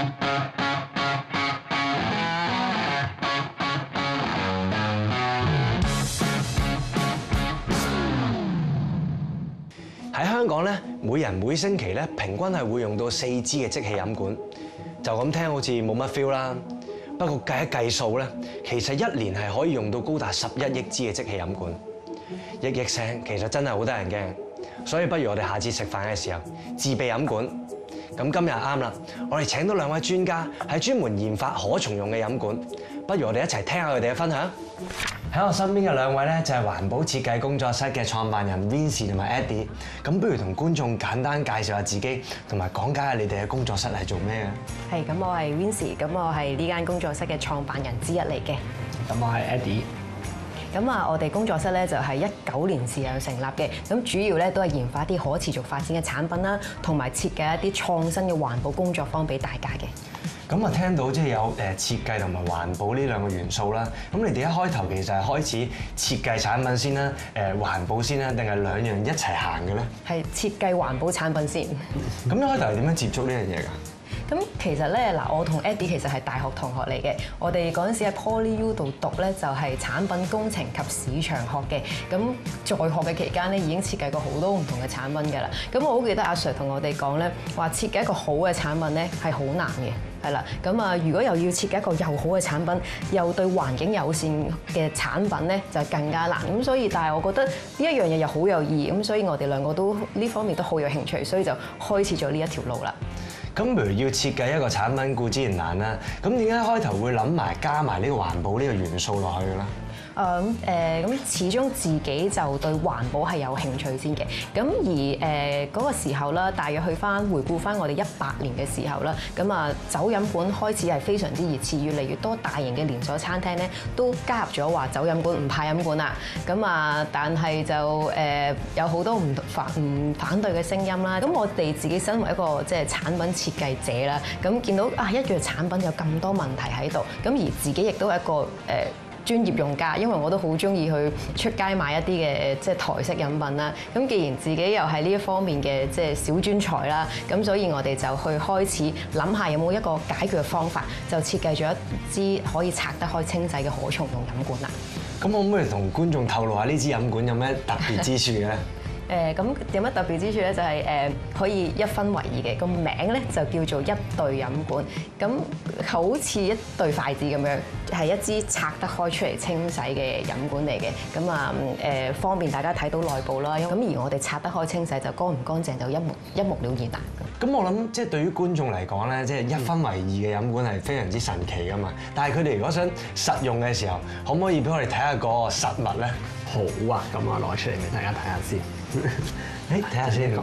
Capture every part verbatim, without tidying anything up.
喺香港咧，每人每星期咧平均係會用到四支嘅即棄飲管，就咁聽好似冇乜 feel 啦。不過計一計數咧，其實一年係可以用到高達十一億支嘅即棄飲管，億億聲其實真係好得人驚。所以不如我哋下次食飯嘅時候自備飲管。咁今日啱啦，我哋請到兩位專家係專門研發可重用嘅飲管，不如我哋一齊聽下佢哋嘅分享。喺我身邊嘅兩位咧就係環保設計工作室嘅創辦人 Vincy 同埋 Eddie， 咁不如同觀眾簡單介紹下自己，同埋講解下你哋嘅工作室係做咩嘅？ 係，咁我係 Vincy，咁我係呢間工作室嘅創辦人之一嚟嘅。 咁我係 Eddie。 咁啊，我哋工作室咧就係一九年時候成立嘅，咁主要咧都係研發一啲可持續發展嘅產品啦，同埋設計一啲創新嘅環保工作坊俾大家嘅。 咁啊，聽到即係有誒設計同埋環保呢兩個元素啦。咁你哋一開頭其實係開始設計產品先啦，誒環保先啦，定係兩樣一齊行嘅咧？ 係設計環保產品先。 咁一開頭係點樣接觸呢樣嘢㗎？ 咁其實咧嗱，我同 Eddie 其實係大學同學嚟嘅。我哋嗰陣時喺 PolyU 度讀咧，就係產品工程及市場學嘅。咁在學嘅期間咧，已經設計過好多唔同嘅產品㗎啦。咁我好記得阿 Sir 同我哋講咧，話設計一個好嘅產品咧係好難嘅，係啦。咁啊，如果又要設計一個又好嘅產品，又對環境友善嘅產品咧，就更加難。咁所以，但係我覺得呢一樣嘢又好有意義。咁所以我哋兩個都呢方面都好有興趣，所以就開始咗呢一條路啦。 咁譬如要設計一個產品固之然難啦，咁點解開頭會諗埋加埋呢個環保呢個元素落去嘅咧？ 誒誒咁始終自己就對環保係有興趣先嘅，咁而誒嗰、呃那個時候啦，大約去翻回顧翻我哋一八年嘅時候啦，咁啊酒飲管開始係非常之熱刺，越嚟越多大型嘅連鎖餐廳咧都加入咗話酒飲管唔派飲管啦，咁啊但係就誒、呃、有好多唔反唔反對嘅聲音啦，咁我哋自己身為一個即係產品設計者啦，咁見到啊一樣產品有咁多問題喺度，咁而自己亦都係一個誒、呃專業用家，因為我都好中意去出街買一啲嘅即係台式飲品啦。咁既然自己又係呢一方面嘅即係小專才啦，咁所以我哋就去開始諗下有冇一個解決嘅方法，就設計咗一支可以拆得開清洗嘅可重用飲管啦。 咁可唔可以同觀眾透露下呢支飲管有咩特別之處嘅咧？ 誒咁有乜特別之處咧？就係誒可以一分為二嘅，個名咧就叫做一對飲管，咁好似一對筷子咁樣，係一支拆得開出嚟清洗嘅飲管嚟嘅。咁啊誒方便大家睇到內部啦。咁而我哋拆得開清洗就乾唔乾淨就一目一目了然啦。 咁我諗即係對於觀眾嚟講咧，即係一分為二嘅飲管係非常之神奇噶嘛。但係佢哋如果想實用嘅時候，可唔可以俾我哋睇下個實物咧？ 好啊，咁我攞出嚟俾大家睇下先。 誒，睇下先。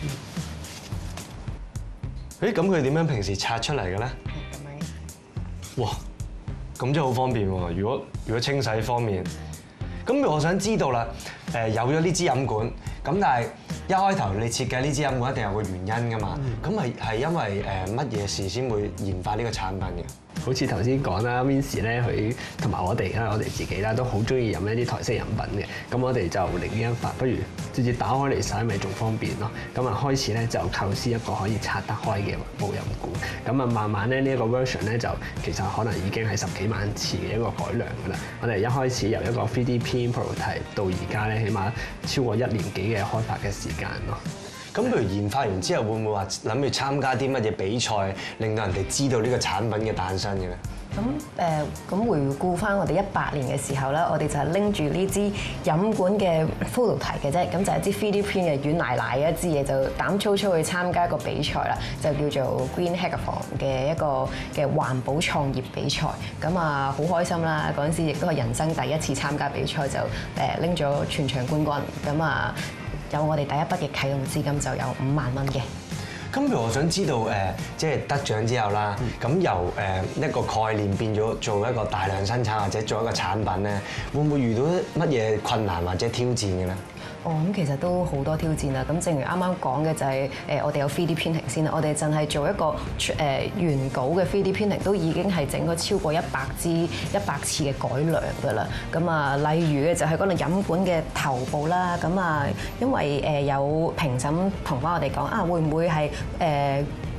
誒，咁佢點樣平時拆出嚟嘅咧？咁樣。哇，咁真係好方便喎！如果如果清洗方面，咁我想知道啦。誒，有咗呢支飲管，咁但係一開頭你設計呢支飲管一定有個原因㗎嘛？咁係係因為誒乜嘢事先會研發呢個產品嘅？ 好似頭先講啦 Vincy 咧，佢同埋我哋啦，我哋自己啦，都好中意飲一啲台式飲品嘅。咁我哋就靈機一發，不如直接打開嚟洗咪仲方便咯。咁啊開始咧就構思一個可以拆得開嘅保飲管。咁啊慢慢咧呢一個 version 咧就其實可能已經係十幾萬次嘅一個改良㗎啦。我哋一開始由一個 three D print prototype 到而家咧，起碼超過一年幾嘅開發嘅時間咯。 咁譬如研發完之後，會唔會話諗住參加啲乜嘢比賽，令到人哋知道呢個產品嘅誕生嘅咧？ 咁誒，咁回顧翻我哋一八年嘅時候咧，我哋就係拎住呢支飲管嘅 prototype嘅啫，咁就係支 three D print 嘅軟奶奶嘅一支嘢，就膽粗粗去參加一個比賽啦，就叫做 Green Hackathon 嘅一個嘅環保創業比賽。咁啊，好開心啦！嗰陣時亦都係人生第一次參加比賽，就誒拎咗全場冠軍。咁啊〜有我哋第一筆嘅啟動資金就有五萬蚊嘅。 咁譬如我想知道誒，即係得獎之後啦，咁、嗯、由誒一個概念變咗做一個大量生產或者做一個產品咧，會唔會遇到乜嘢困難或者挑戰嘅咧？ 哦，咁其實都好多挑戰啦。咁正如啱啱講嘅就係誒，我哋有 three D printing 先啦。我哋淨係做一個誒原稿嘅 three D printing 都已經係整咗超過一百支一百次嘅改良㗎啦。咁啊，例如嘅就係嗰個飲管嘅頭部啦。咁啊，因為誒有評審同翻我哋講啊，會唔會係誒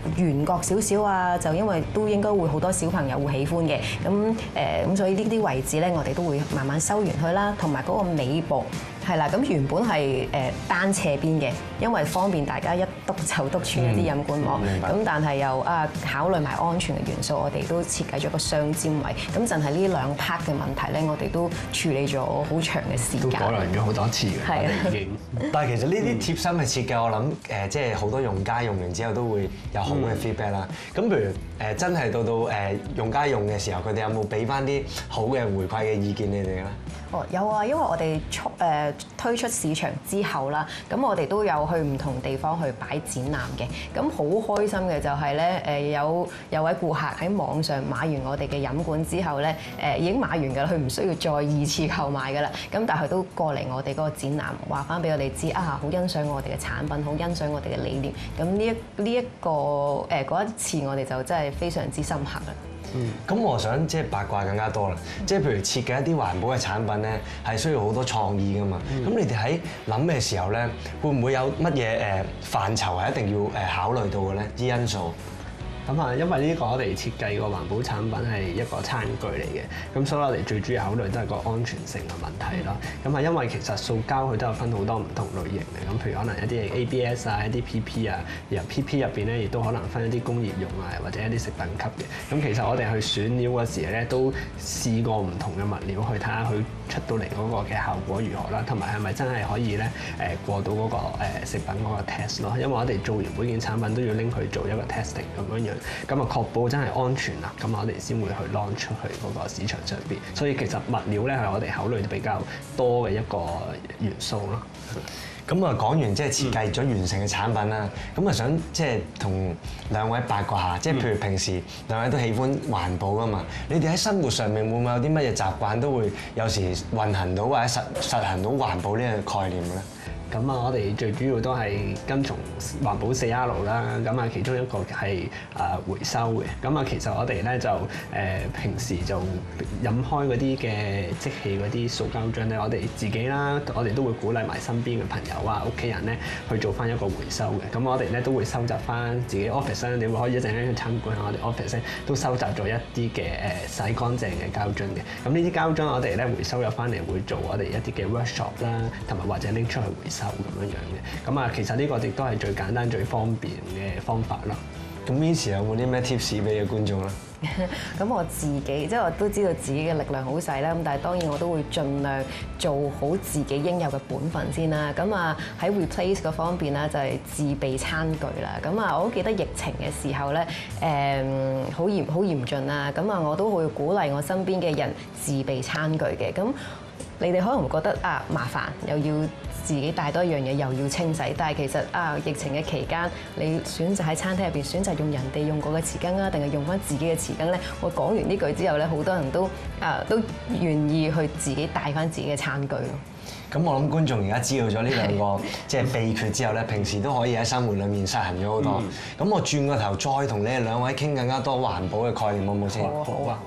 圓角少少啊，就因為都應該會好多小朋友會喜歡嘅。咁誒咁所以呢啲位置咧，我哋都會慢慢收完佢啦，同埋嗰個尾部。係啦，咁原本係誒單斜邊嘅，因為方便大家一篤就篤穿一啲飲管膜。咁、嗯、但係又啊考慮埋安全嘅元素，我哋都設計咗個雙尖位。咁就係呢兩 part 嘅問題咧，我哋都處理咗好長嘅時間。都改良咗好多次嘅， 我哋已經。 但係其實呢啲貼心嘅設計，我諗誒即係好多用家用完之後都會有好嘅 feedback 啦。咁譬如誒真係到到誒用家用嘅時候，佢哋有冇俾翻啲好嘅回饋嘅意見你哋咧？ 哦，有啊，因為我哋出誒推出市場之後啦，咁我哋都有去唔同地方去擺展覽嘅。咁好開心嘅就係咧，誒有有位顧客喺網上買完我哋嘅飲管之後咧，誒已經買完㗎啦，佢唔需要再二次購買㗎啦。咁但係佢都過嚟我哋嗰個展覽，話翻俾我哋知啊，好欣賞我哋嘅產品，好欣賞我哋嘅理念。咁呢一呢一個誒嗰一次，我哋就真係非常之深刻啦。 嗯，咁我想即係八卦更加多啦，即係譬如設計一啲環保嘅產品咧，係需要好多創意㗎嘛。咁、嗯、你哋喺諗嘅時候咧，會唔會有乜嘢誒範疇係一定要誒考慮到嘅咧？啲因素？ 咁啊，因為呢個我哋設計個環保產品係一個餐具嚟嘅，咁所以我哋最主要考慮都係個安全性嘅問題咯。咁啊，因為其實塑膠佢都有分好多唔同類型嘅，咁譬如可能一啲 A B S 啊，一啲 P P 啊，然後 P P 入邊咧亦都可能分一啲工業用啊，或者一啲食品級嘅。咁其實我哋去選料嗰時咧，都試過唔同嘅物料去睇下佢出到嚟嗰個嘅效果如何啦，同埋係咪真係可以咧誒過到嗰個誒食品嗰個 test 咯。因為我哋做完每件產品都要拎佢做一個 testing 咁樣樣。咁啊，確保真係安全啦，咁我哋先會去 launch 出去嗰個市場上邊。所以其實物料咧係我哋考慮比較多嘅一個元素咯。 咁啊，講完即係設計咗完成嘅產品啦，咁啊想即係同兩位八卦下，即係譬如平時兩位都喜歡環保噶嘛，你哋喺生活上面會唔會有啲乜嘢習慣都會有時運行到或者實實行到環保呢個概念嘅咧？ 咁啊，我哋最主要都係跟從環保四 R 啦。咁啊，其中一個係啊回收嘅。咁啊，其實我哋咧就誒平時就飲開嗰啲嘅即棄嗰啲塑膠樽咧，我哋自己啦，我哋都會鼓勵埋身邊嘅朋友啊、屋企人咧去做翻一個回收嘅。咁我哋咧都會收集翻自己 office 咧，你會可以一陣間去參觀下我哋 office 咧，都收集咗一啲嘅誒洗乾淨嘅膠樽嘅。咁呢啲膠樽我哋咧回收咗翻嚟，會做我哋一啲嘅 workshop 啦，同埋或者拎出去回收。咁樣樣嘅，咁啊，其實呢個亦都係最簡單、最方便嘅方法啦。 咁 Miss 有冇啲咩 tips 俾嘅觀眾咧？ 咁我自己即係我都知道自己嘅力量好細啦，咁但係當然我都會盡量做好自己應有嘅本分先啦。咁啊喺 replace 嗰方面咧就係自備餐具啦。咁啊我好記得疫情嘅時候咧，誒好嚴好嚴峻啊。咁啊我都會鼓勵我身邊嘅人自備餐具嘅。咁你哋可能會覺得啊麻煩，又要自己帶多一樣嘢，又要清洗。但係其實啊，疫情嘅期間，你選擇喺餐廳入邊選擇用人哋用過嘅匙羹啊，定係用翻自己嘅匙羹咧？我講完呢句之後咧，好多人都啊都願意去自己帶翻自己嘅餐具咯。 咁我諗觀眾而家知道咗呢兩個即係秘訣之後咧，平時都可以喺生活裡面實行咗好多。咁、嗯、我轉個頭再同你哋兩位傾更加多環保嘅概念，好唔好先？ 好啊！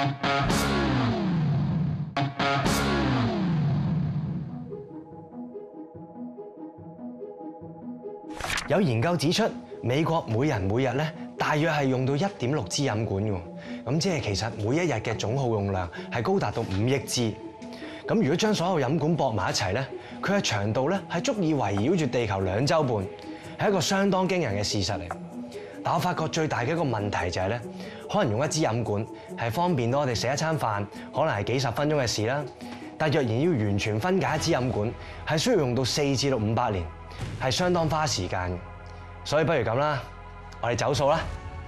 有研究指出，美國每人每日咧大約係用到一點六支飲管嘅，咁即係其實每一日嘅總耗用量係高達到五億支。咁如果將所有飲管駁埋一齊咧，佢嘅長度咧係足以圍繞住地球兩週半，係一個相當驚人嘅事實嚟。但我發覺最大嘅一個問題就係咧，可能用一支飲管係方便到我哋食一餐飯，可能係幾十分鐘嘅事啦。但若然要完全分解一支飲管，係需要用到四至到五百年。係相當花時間嘅，所以不如咁啦，我哋走數啦。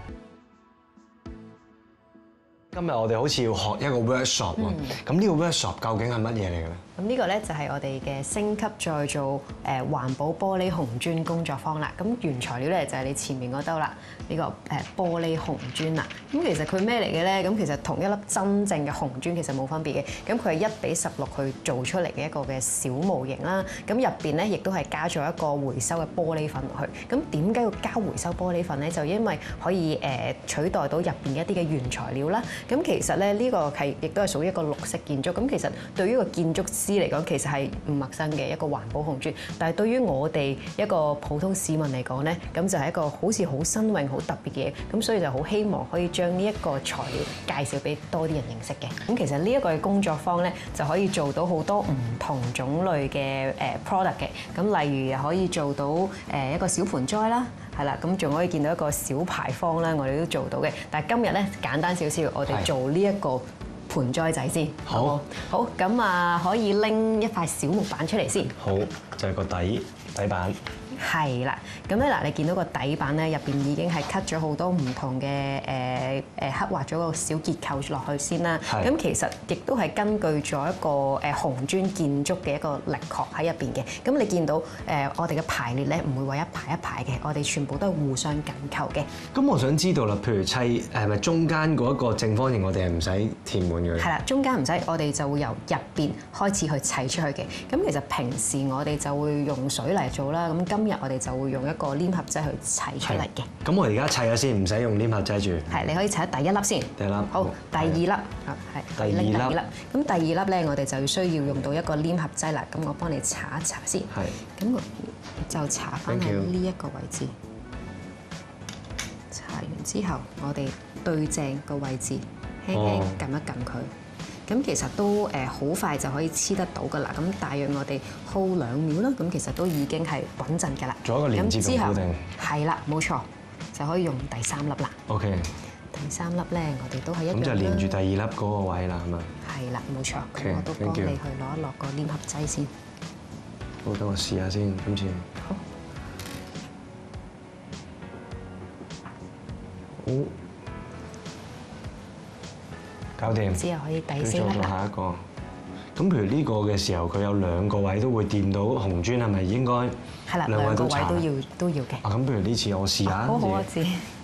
今日我哋好似要學一個 workshop 喎，咁呢個 workshop 究竟係乜嘢嚟嘅咧？ 咁呢個咧就係我哋嘅升級再造誒環保玻璃紅磚工作坊啦。咁原材料咧就係你前面嗰兜啦，呢個誒玻璃紅磚啦。咁其實佢咩嚟嘅咧？咁其實同一粒真正嘅紅磚其實冇分別嘅。咁佢係一比十六去做出嚟嘅一個嘅小模型啦。咁入邊咧亦都係加咗一個回收嘅玻璃粉落去。咁點解要加回收玻璃粉咧？就因為可以誒取代到入邊一啲嘅原材料啦。咁其實咧呢個係亦都係屬於一個綠色建築。咁其實對於個建築師嚟講，其實係唔陌生嘅一個環保紅磚。但係對於我哋一個普通市民嚟講咧，咁就係一個好似好新穎、好特別嘅嘢。咁所以就好希望可以將呢一個材料介紹俾多啲人認識嘅。咁其實呢一個嘅工作坊咧，就可以做到好多唔同種類嘅誒 product 嘅。咁例如又可以做到誒一個小盆栽啦。係啦，咁仲可以見到一個小牌坊啦，我哋都做到嘅。但係今日咧簡單少少，我哋做呢一個盆栽仔先。好，好，咁啊可以拎一塊小木板出嚟先。 好，就係個底底板。 係啦，咁咧嗱，你見到個底板咧入邊已經係 cut 咗好多唔同嘅誒誒刻畫咗個小結構落去先啦。咁其實亦都係根據咗一個誒紅磚建築嘅一個力學喺入邊嘅。咁你見到誒我哋嘅排列咧唔會話一排一排嘅，我哋全部都係互相緊扣嘅。 咁我想知道啦，譬如砌係咪中間嗰一個正方形，我哋係唔使填滿嘅？ 係啦，中間唔使，我哋就會由入邊開始去砌出去嘅。咁其實平時我哋就會用水嚟做啦。咁今日我哋就會用一個黏合劑去砌出嚟嘅。 咁我而家砌咗先，唔使用黏合劑住。 係，你可以砌第一粒先。 第一粒。 好，第二粒啊，係。 第二粒。 第二粒。咁第二粒咧，我哋就需要用到一個黏合劑啦。咁我幫你搽一搽先。係。咁我就搽翻喺呢一個位置。搽完之後，我哋對正個位置，輕輕撳一撳佢。咁其實都誒好快就可以黐得到㗎啦，咁大約我哋 hold 兩秒啦，咁其實都已經係穩陣㗎啦。 做一個連接同固定。 係啦，冇錯，就可以用第三粒啦。 OK。 第三粒咧，我哋都係一樣。 咁就連住第二粒嗰個位啦，係嘛？ 係啦，冇錯。咁我都幫你去攞一落個黏合劑先。 好，等我試下先，今次。好。好。搞掂， 之後可以第四粒啦。 下一個，咁譬如呢個嘅時候，佢有兩個位都會掂到紅磚，係咪應該？ 係啦，兩個位都要都要嘅。 啊，咁譬如呢次我試下。 好好啊，知。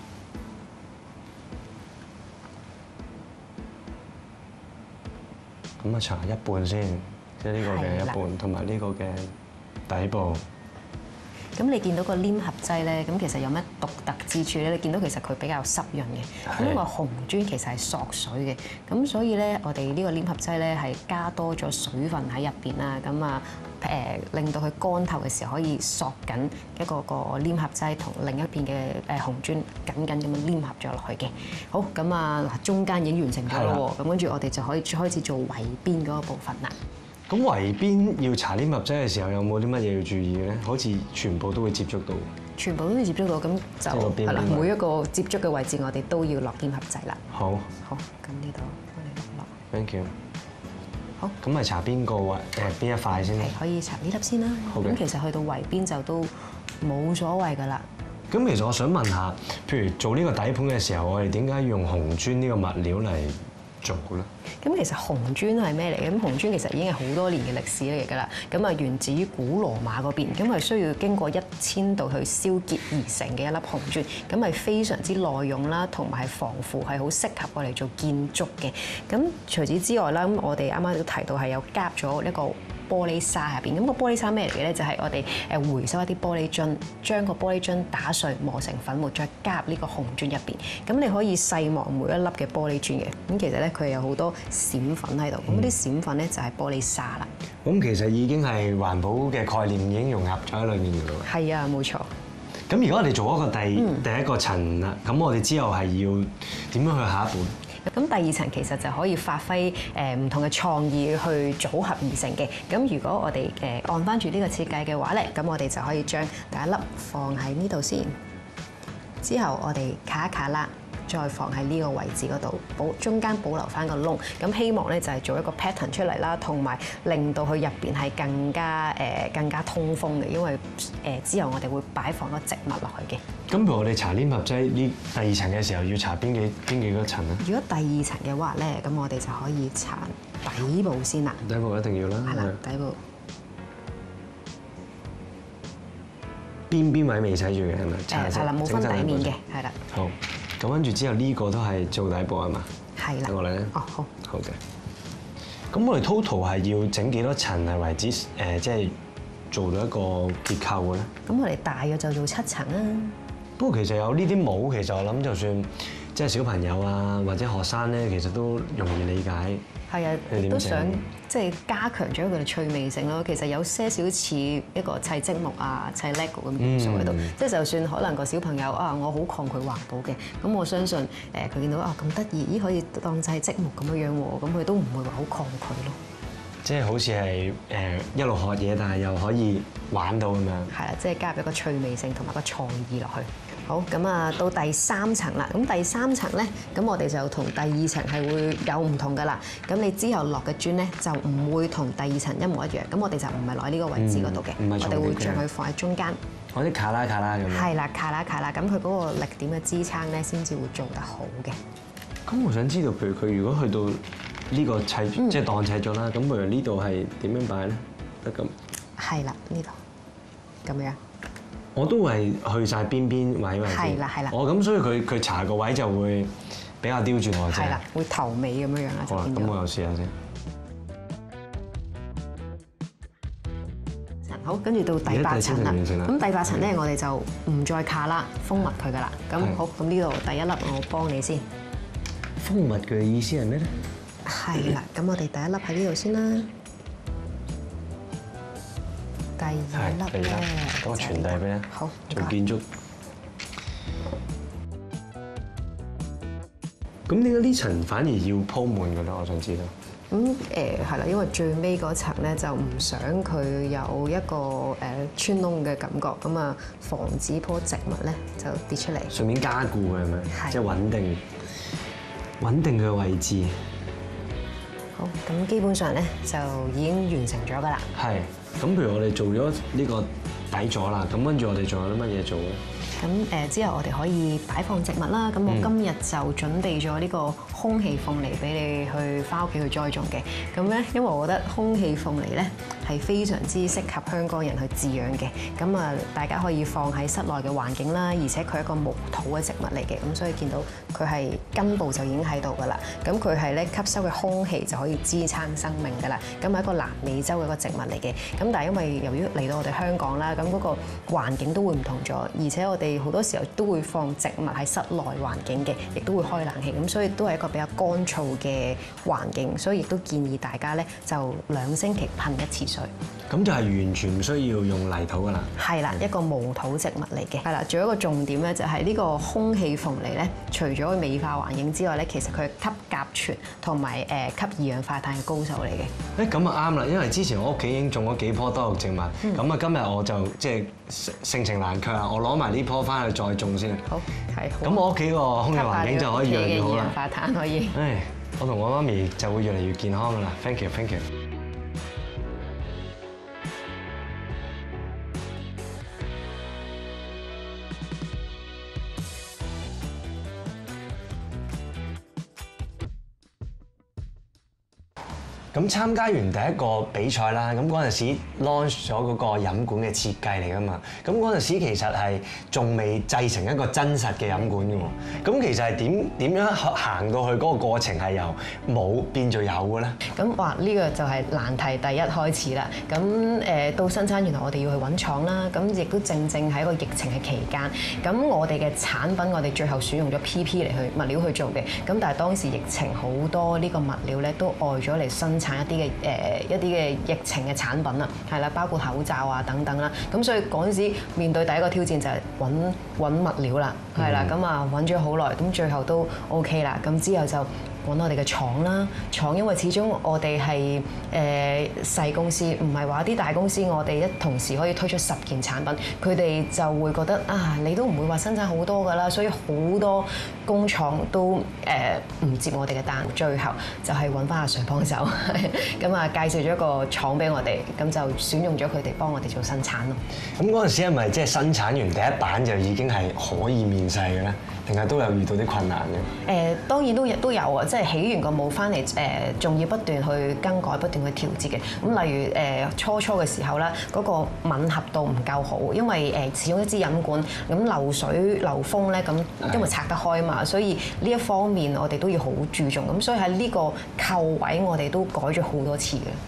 咁啊，搽一半先，即係呢個嘅一半，同埋呢個嘅底部。 咁你見到個黏合劑咧，咁其實有咩獨特之處咧？你見到其實佢比較濕潤嘅，咁呢個紅磚其實係索水嘅，咁所以咧我哋呢個黏合劑咧係加多咗水分喺入邊啦，咁啊誒令到佢乾透嘅時候可以索緊一個個黏合劑同另一邊嘅誒紅磚緊緊咁樣黏合咗落去嘅。好，咁啊嗱，中間已經完成咗咯喎，咁跟住我哋就可以開始做圍邊嗰個部分啦。 咁圍邊要搽黏合劑嘅時候，有冇啲乜嘢要注意嘅咧？好似全部都會接觸到。全部都會接觸到，咁就係啦。每一個接觸嘅位置，我哋都要落黏合劑啦。好。好，咁呢度幫你落落。Thank you。好。咁咪搽邊個位？誒邊一塊先？係可以搽呢粒先啦。好嘅。咁其實去到圍邊就都冇所謂㗎啦。咁其實我想問下，譬如做呢個底盤嘅時候，我哋點解要用紅磚呢個物料嚟做咧？咁其實紅磚係咩嚟嘅？咁紅磚其實已經係好多年嘅歷史嚟㗎啦。咁啊源自於古羅馬嗰邊，咁係需要經過一千度去燒結而成嘅一粒紅磚，咁係非常之耐用啦，同埋係防腐，係好適合我哋做建築嘅。咁除此之外啦，咁我哋啱啱都提到係有夾咗一個玻璃沙入邊，咁個玻璃沙咩嚟嘅咧？就係我哋誒回收一啲玻璃樽，將個玻璃樽打碎磨成粉末，再加入呢個紅磚入邊。咁你可以細望每一粒嘅玻璃磚嘅。咁其實咧佢有好多閃粉喺度，咁啲閃粉咧就係玻璃沙啦。咁其實已經係環保嘅概念已經融合咗喺裏面㗎啦。係啊，冇錯。咁如果我哋做一個第、嗯、第一個層啦，咁我哋之後係要點樣去下一步？咁第二層其實就可以發揮誒唔同嘅創意去組合而成嘅。咁如果我哋誒按翻住呢個設計嘅話咧，咁我哋就可以將第一粒放喺呢度先，之後我哋卡一卡啦，再放喺呢個位置嗰度，保中間保留翻個窿。咁希望咧就係做一個 pattern 出嚟啦，同埋令到佢入邊係更加誒更加通風嘅，因為誒之後我哋會擺放個植物落去嘅。咁譬如我哋搽黏合劑呢第二層嘅時候，要搽邊幾邊幾個層咧？如果第二層嘅話咧，咁我哋就可以搽底部先啦。底部一定要啦。係啦，底部。邊邊位未洗住嘅係咪？誒係啦，冇分底面嘅，係啦。好。咁跟住之後呢個都係做底部係嘛？係啦。等我嚟咧。哦，好。好嘅。咁我哋 total 係要整幾多層係為之誒，即係做到一個結構嘅咧？咁我哋大約就做七層啦。不過其實有呢啲帽，其實我諗就算即即係小朋友啊或者學生咧，其實都容易理解。 係啊， 你點都想整即係加強咗佢哋趣味性咯。其實有些少似一個砌積木啊、砌 LEGO 咁元素喺度。 嗯即係就算可能個小朋友啊，我好抗拒環保嘅，咁我相信誒佢見到啊咁得意，咦可以當砌積木咁樣樣喎，咁佢都唔會話好抗拒咯。 即係好似係誒一路學嘢，但係又可以玩到咁樣。 係啦，即係加入一個趣味性同埋個創意落去。好，咁啊到第三層啦。咁第三層咧，咁我哋就同第二層係會有唔同噶啦。咁你之後落嘅磚咧，就唔會同第二層一模一樣。咁我哋就唔係攞喺呢個位置嗰度嘅， 嗯唔係重疊嘅我哋會將佢放喺中間。 我啲卡拉卡拉咁樣。 係啦，卡啦卡啦，咁佢嗰個力點嘅支撐咧，先至會做得好嘅。 咁我想知道，譬如佢如果去到呢個砌， 嗯即係當砌咗啦，咁譬如呢度係點樣擺咧？得咁。 係啦，呢度咁樣。 我都係去晒邊邊位位先。 係啦係啦哦，咁所以佢佢查個位就會比較刁轉我啫。 係啦，會頭尾咁樣樣啦， 好啦， 就變咗。 咁我又試下先。 好，跟住到第八層啦。 而家第七層咁第八層咧，我哋就唔再卡啦，封密佢噶啦。咁係好，咁呢度第一粒我幫你先。 封密嘅意思係咩咧？ 係啦，咁我哋第一粒喺呢度先啦。第二粒第二粒咧， 咁我傳遞俾你。 好，唔該。 做建築。咁點解呢層反而要鋪滿嘅咧？我想知道。 咁誒係啦，因為最尾嗰層咧就唔想佢有一個誒穿窿嘅感覺，咁啊防止棵植物咧就跌出嚟。 順便加固嘅係咪？ 係即係穩定，穩定嘅位置。 好，咁基本上咧就已經完成咗㗎啦。 係。咁譬如我哋做咗呢個底座啦，咁跟住我哋仲有啲乜嘢做咧？ 咁誒之後我哋可以擺放植物啦。咁我今日就準備咗呢個空氣鳳梨俾你去翻屋企去栽種嘅。咁咧，因為我覺得空氣鳳梨咧係非常之適合香港人去飼養嘅。咁啊，大家可以放喺室內嘅環境啦，而且佢係一個無土嘅植物嚟嘅。咁所以見到佢係根部就已經喺度㗎啦。咁佢係咧吸收嘅空氣就可以支撐生命㗎啦。咁係一個南美洲嘅一個植物嚟嘅。咁但係因為由於嚟到我哋香港啦，咁嗰個環境都會唔同咗，而且我哋好多時候都會放植物喺室內環境嘅，亦都會開冷氣，咁所以都係一個比較乾燥嘅環境，所以亦都建議大家咧就兩星期噴一次水。 咁就係完全唔需要用泥土㗎啦。 係啦，一個無土植物嚟嘅。係啦，仲有一個重點咧，就係呢個空氣鳳梨咧，除咗佢美化環境之外咧，其實佢係吸甲醛同埋誒吸二氧化碳嘅高手嚟嘅。 誒咁啊啱啦，因為之前我屋企已經種咗幾棵多肉植物，咁啊、 嗯、 今日我就即係盛情難卻啊，我攞埋呢棵翻去再種先。 好，係。 咁我屋企個空氣環境就可以越嚟越好啦。 二氧化碳可以。 唉，我同我媽咪就會越嚟越健康㗎啦。Thank you，thank you。咁參加完第一個比賽啦，咁嗰陣時 launch 咗嗰個飲管嘅設計嚟㗎嘛，咁嗰陣時其實係仲未製成一個真實嘅飲管㗎喎，咁其實係點點樣行到去嗰個過程係由冇變做有嘅咧？ 咁哇，呢個就係難題第一開始啦。咁誒到生產，原來我哋要去揾廠啦。咁亦都正正喺個疫情嘅期間，咁我哋嘅產品我哋最後選用咗 P P 嚟去物料去做嘅。咁但係當時疫情好多呢個物料咧都外咗嚟生產一啲嘅誒一啲嘅疫情嘅產品啦，係啦，包括口罩啊等等啦。咁所以嗰陣時面對第一個挑戰就係揾揾物料啦，係啦，咁啊揾咗好耐，咁最後都 OK 啦。咁之後就揾我哋嘅廠啦，廠因為始終我哋係誒細公司，唔係話啲大公司，我哋一同時可以推出十件產品，佢哋就會覺得啊，你都唔會話生產好多㗎啦，所以好多工廠都誒唔接我哋嘅單，最後就係揾翻阿 Sir 幫手，咁啊介紹咗一個廠俾我哋，咁就選用咗佢哋幫我哋做生產咯。 咁嗰陣時係咪即係生產完第一版就已經係可以面世嘅咧？定係都有遇到啲困難嘅？ 誒當然都都有啊，即係起完個模翻嚟誒，仲要不斷去更改、不斷去調節嘅。咁例如誒初初嘅時候啦，嗰個吻合度唔夠好，因為誒始終一支飲管咁流水流風咧，咁因為拆得開嘛，所以呢一方面我哋都要好注重。咁所以喺呢個扣位我哋都改咗好多次嘅。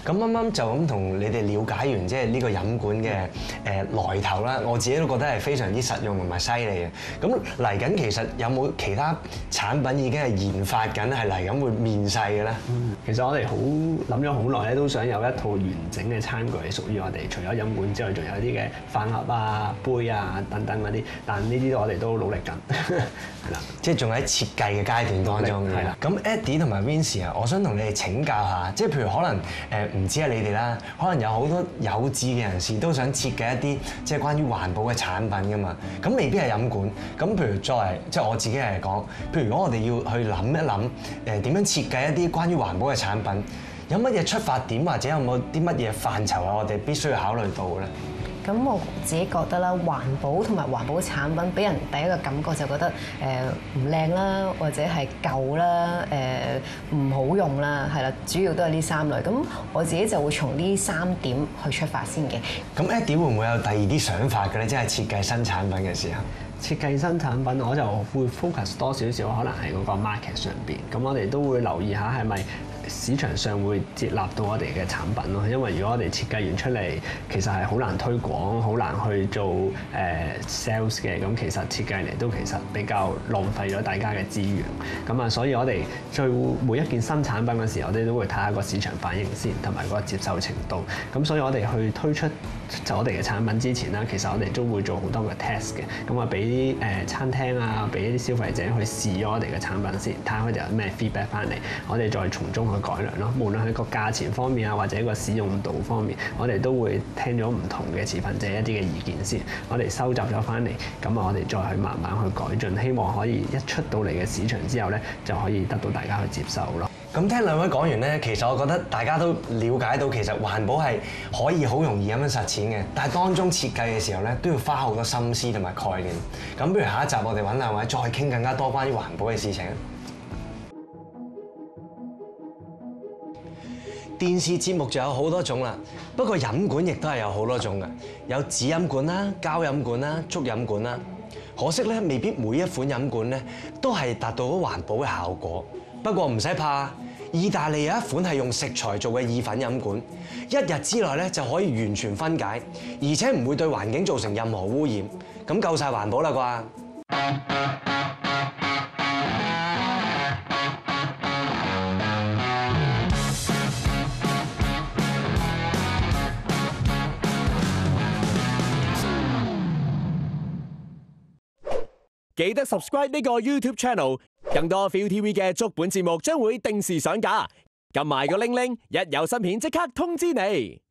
咁啱啱就咁同你哋了解完即係呢個飲管嘅誒來頭啦，我自己都覺得係非常之實用同埋犀利嘅。咁嚟緊其實有冇其他產品已經係研發緊，係嚟緊會面世嘅咧？ 嗯，其實我哋好諗咗好耐咧，都想有一套完整嘅餐具係屬於我哋，除咗飲管之外，仲有啲嘅飯盒啊、杯啊等等嗰啲。但呢啲我哋都努力緊，係啦， 即係仲喺設計嘅階段當中嘅。 係啦。 咁 Eddie 同埋 Vincy 啊，我想同你哋請教下，即係譬如可能誒唔止係你哋啦，可能有好多有志嘅人士都想設計一啲即係關於環保嘅產品噶嘛。咁未必係飲管。咁譬如作為即係我自己嚟講，譬如如果我哋要去諗一諗誒點樣設計一啲關於環保嘅產品，有乜嘢出發點或者有冇啲乜嘢範疇啊？我哋必須要考慮到嘅咧。 咁我自己覺得啦，環保同埋環保產品俾人第一個感覺就覺得誒唔靚啦，或者係舊啦，誒唔好用啦，係啦，主要都係呢三類。咁我自己就會從呢三點去出發先嘅。 咁 Eddie 會唔會有第二啲想法嘅咧？即係設計新產品嘅時候。 設計新產品我就會 focus 多少少，可能係嗰個 market 上邊。咁我哋都會留意下係咪市場上會接納到我哋嘅產品咯。因為如果我哋設計完出嚟，其實係好難推廣，好難去做誒 sales 嘅。咁其實設計嚟都其實比較浪費咗大家嘅資源。咁啊，所以我哋做每一件新產品嘅時候，我哋都會睇下個市場反應先，同埋個接受程度。咁所以我哋去推出就我哋嘅產品之前啦，其實我哋都會做好多個 test 嘅。咁啊，俾啲誒餐廳啊，俾啲消費者去試咗我哋嘅產品先，睇下佢哋有咩 feedback 翻嚟，我哋再從中去改良咯。無論喺個價錢方面啊，或者個使用度方面，我哋都會聽咗唔同嘅持份者一啲嘅意見先，我哋收集咗翻嚟，咁啊我哋再去慢慢去改進，希望可以一出到嚟嘅市場之後咧，就可以得到大家去接受咯。 咁聽兩位講完咧，其實我覺得大家都了解到其實環保係可以好容易咁樣實踐嘅，但係當中設計嘅時候咧都要花好多心思同埋概念。咁不如下一集我哋揾兩位再傾更加多關於環保嘅事情。電視節目就有好多種啦，不過飲管亦都係有好多種嘅，有紙飲管啦、膠飲管啦、竹飲管啦。可惜咧，未必每一款飲管咧都係達到咗環保嘅效果。不過唔使怕，意大利有一款係用食材做嘅意粉飲管，一日之內咧就可以完全分解，而且唔會對環境造成任何污染，咁夠晒環保啦啩！ 記得 subscribe 呢個 YouTube channel， 更多 ViuTV 嘅足本節目將會定時上架，撳埋個鈴鈴，一有新片即刻通知你。